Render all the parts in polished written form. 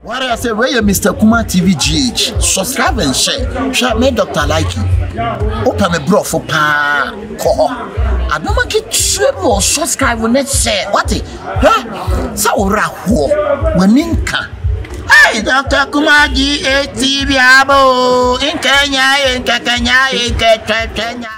What I say, where you Mr. Kuma TV GH? Subscribe and share. Share me Dr. Likey. Open me bro for pa. Ko. I don't make it trouble. Subscribe when it share. What it? Huh? Sa ora ho. Waninka. Hey, Dr. Kuma GH TV abo. In Kenya, in Kenya, in Kenya.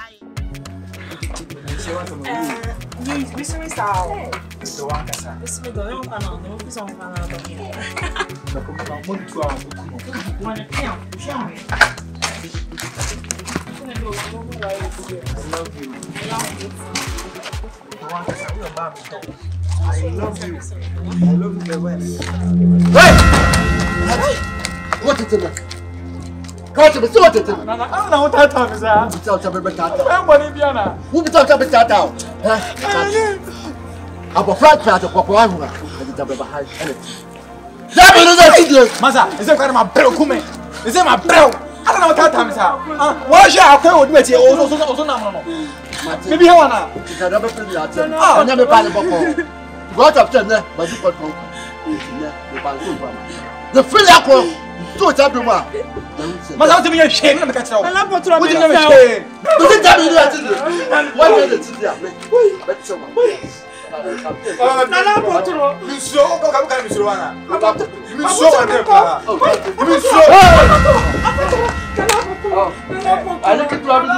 This is how. So one kasa. This is the one kana no fi so kana do here. Na ko ba mo tu a ko. Mo ne tia, shame. I love you. One kasa we ba mi to. I love you. I love you very well. Hey! What is it? What is it? What is it? Na what time is that? It's out of the tata. I'm going to Who be talking about tata? Abo flat flat of Papa Wanga, and the double behind anything. Masa, is it my bro? Come is it my bro? I don't know what time is that. Why shall I go with you? Also, no. Maybe I wanna. It's a double thing. I never buy the bottle. What up there, but you got the fill up to it everyone. Masa, to be ashamed of the catch. I love what you're doing. What is it? But so Nana Potro, you so come Miss You so I look at what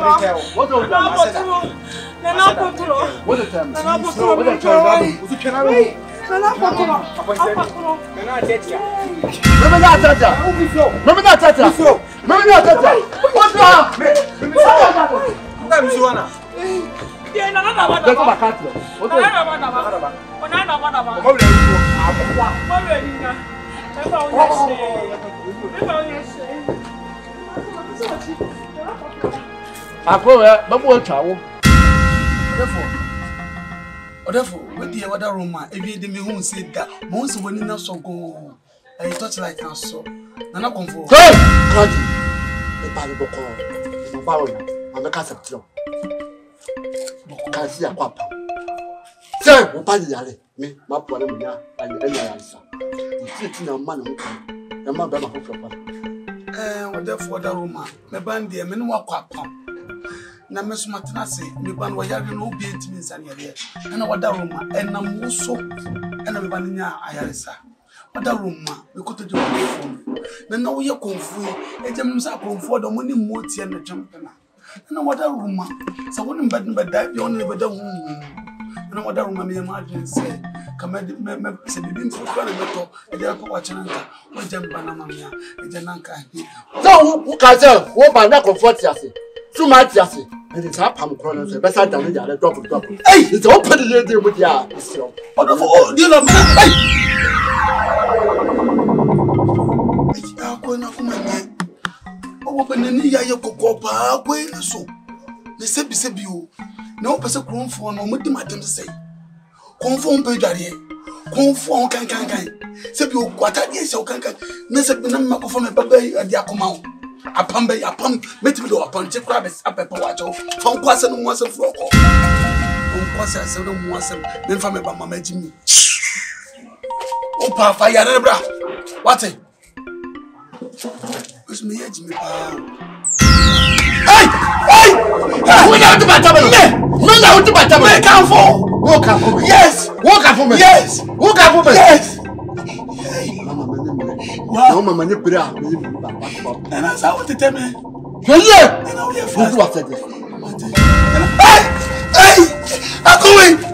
Therefore, with the other room, every day me who said that most when you not so go, I touch like I saw. Nana come for. Hey, the Bible call. The Bible, I'm a castle. Can see a papa. Sir, who buy the me, my problem, and any answer. You sit in a man who can, and my brother who from. What therefore the room, my band, the men walk up. Na meso matena se me ban wo yare no obi entimi nsa ne yare na wada roma enam wuso na me ban nya ayaresa wada roma me koto de phone na wo ye konfu ejam nsa konfu do mo ni motie na twempena na wada roma sa wonim bad bada bi on bada hu na wada roma me ma adwen se kama me se bibi nso ko na meto e de ko wa chenanka wo jam bana mamia e je nanka so wo ka se wo ba na comfort yase so much yase and it's up am crono so better than the double. Hey, it's open the day with ya. Oh, dear Lord. Hey. I go na kuma ne. O open ni ya ye kokko pa go ni so. Ne se bi o. Na o pese kronfo no mo di matem se. Konfo on pe dware. Konfo on kan. Se bi o kwata die se o kan. Na se bi na makofo me baba adi akoma o. Apam meti do apam che krabes apepa wacho fon kwase no mwase froko on kwase se no mwase me fa me ba mama jimi o pa fa ya re bra what is me ya jimi pa hey we na to bataba me na to bataba me kan fo wo kan fo yes wo kan fo yes no mama ni bra me ba and that's how to tell me yeah and now we are fast what said hey I go in